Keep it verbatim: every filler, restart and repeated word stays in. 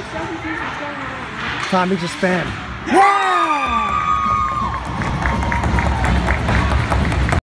so confused what's going on. Tommy's just fan. Yeah!